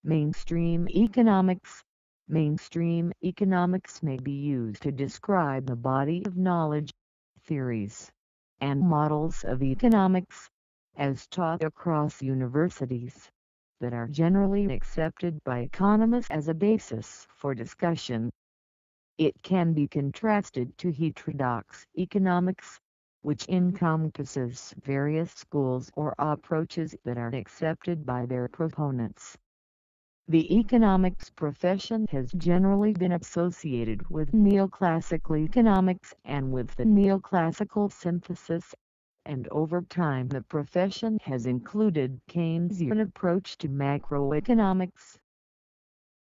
Mainstream economics. Mainstream economics may be used to describe the body of knowledge, theories, and models of economics, as taught across universities, that are generally accepted by economists as a basis for discussion. It can be contrasted to heterodox economics, which encompasses various schools or approaches that are accepted by their proponents. The economics profession has generally been associated with neoclassical economics and with the neoclassical synthesis, and over time the profession has included Keynesian approach to macroeconomics,